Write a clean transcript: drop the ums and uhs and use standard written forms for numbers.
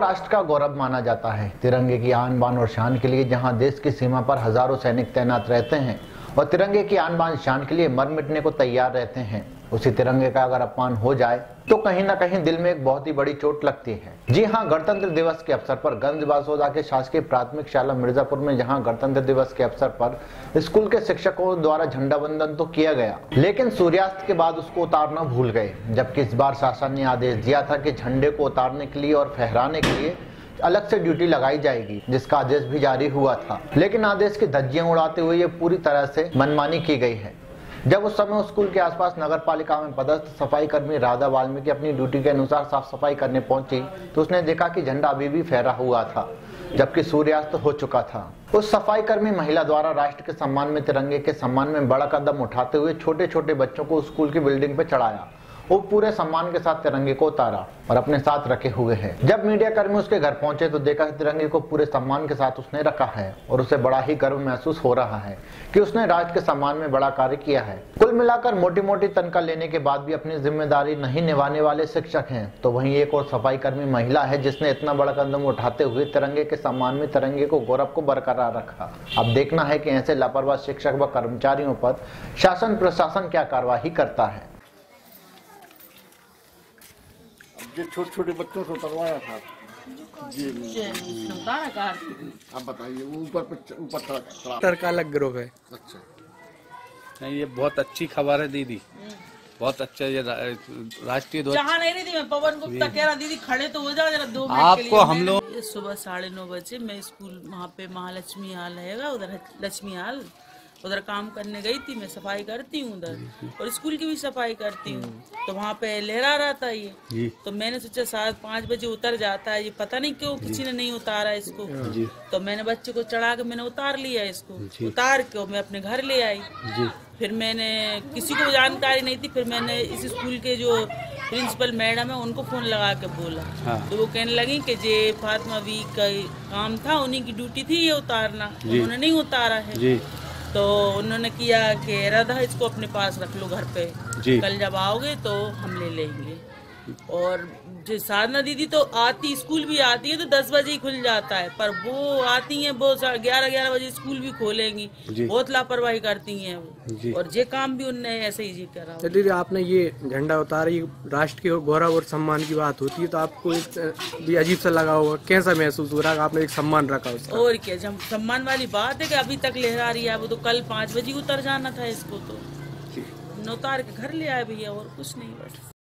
राष्ट्र का गौरव माना जाता है। तिरंगे की आन बान और शान के लिए जहां देश की सीमा पर हजारों सैनिक तैनात रहते हैं और तिरंगे की आन बान शान के लिए मर मिटने को तैयार रहते हैं, उसी तिरंगे का अगर अपमान हो जाए तो कहीं ना कहीं दिल में एक बहुत ही बड़ी चोट लगती है। जी हां, गणतंत्र दिवस के अवसर पर गंज बासोदा के शासकीय प्राथमिक शाला मिर्जापुर में जहां गणतंत्र दिवस के अवसर पर स्कूल के शिक्षकों द्वारा झंडा वंदन तो किया गया, लेकिन सूर्यास्त के बाद उसको उतारना भूल गए। जबकि इस बार शासन ने आदेश दिया था कि झंडे को उतारने के लिए और फहराने के लिए अलग से ड्यूटी लगाई जाएगी, जिसका आदेश भी जारी हुआ था। लेकिन आदेश की धज्जियां उड़ाते हुए ये पूरी तरह से मनमानी की गई है। जब उस समय स्कूल के आसपास नगर पालिका में पदस्थ सफाई कर्मी राधा वाल्मीकि अपनी ड्यूटी के अनुसार साफ सफाई करने पहुंची तो उसने देखा कि झंडा अभी भी फहरा हुआ था, जबकि सूर्यास्त हो चुका था। उस सफाई कर्मी महिला द्वारा राष्ट्र के सम्मान में तिरंगे के सम्मान में बड़ा कदम उठाते हुए छोटे छोटे बच्चों को स्कूल की बिल्डिंग पे चढ़ाया। वो पूरे सम्मान के साथ तिरंगे को उतारा और अपने साथ रखे हुए है। जब मीडिया कर्मी उसके घर पहुंचे तो देखा कि तिरंगे को पूरे सम्मान के साथ उसने रखा है और उसे बड़ा ही गर्व महसूस हो रहा है कि उसने राष्ट्र के सम्मान में बड़ा कार्य किया है। कुल मिलाकर मोटी मोटी तनख्वाह लेने के बाद भी अपनी जिम्मेदारी नहीं निभाने वाले शिक्षक हैं, तो वहीं एक और सफाई कर्मी महिला है जिसने इतना बड़ा कदम उठाते हुए तिरंगे के सम्मान में तिरंगे को गौरव को बरकरार रखा। अब देखना है कि ऐसे लापरवाह शिक्षक व कर्मचारियों पर शासन प्रशासन क्या कार्रवाई करता है। छोटे छोटे बच्चों से उतरवाया था जी। आप बताइए, वो ऊपर का अलग ग्रुप है। अच्छा, नहीं, ये बहुत अच्छी खबर है दीदी, बहुत अच्छा। ये राष्ट्रीय ध्वज जहाँ नहीं रही थी मैं, पवन गुप्ता कह रहा दीदी खड़े तो हो जाओ जरा 2 मिनट आपको के लिए। हम लोग सुबह 9:30 बजे मैं स्कूल वहाँ पे महालक्ष्मी हाल है उधर, लक्ष्मी हाल उधर काम करने गई थी। मैं सफाई करती हूँ उधर और स्कूल की भी सफाई करती हूँ, तो वहाँ पे लहरा रहा था ये। तो मैंने सोचा 5:30 बजे उतर जाता है, ये पता नहीं क्यों किसी ने नहीं उतारा इसको। तो मैंने बच्चे को चढ़ा के मैंने उतार लिया इसको। उतार के मैं अपने घर ले आई। फिर मैंने किसी को जानकारी नहीं थी, फिर मैंने इस स्कूल के जो प्रिंसिपल मैडम है उनको फोन लगा के बोला। तो वो कहने लगी कि जे फातिमा वी का काम था, उन्हीं की ड्यूटी थी ये उतारना, उन्होंने नहीं उतारा है। तो उन्होंने किया कि राधा इसको अपने पास रख लो घर पे, कल जब आओगे तो हम ले लेंगे। और जो साधना दीदी तो आती, स्कूल भी आती है तो 10 बजे ही खुल जाता है, पर वो आती हैं वो 11:30 बजे स्कूल भी खोलेंगी। बहुत लापरवाही करती हैं वो, और ये काम भी उनने ऐसे ही करा। तो दीदी आपने ये झंडा उतारा, ये राष्ट्र के गौरव और सम्मान की बात होती है, तो आपको भी अजीब सा लगा होगा, कैसा महसूस हो रहा है आपने एक सम्मान रखा उसका? और क्या, जब सम्मान वाली बात है कि अभी तक लहरा रही है, वो तो कल 5 बजे उतर जाना था इसको, तो उतार के घर ले आए भैया, और कुछ नहीं बस।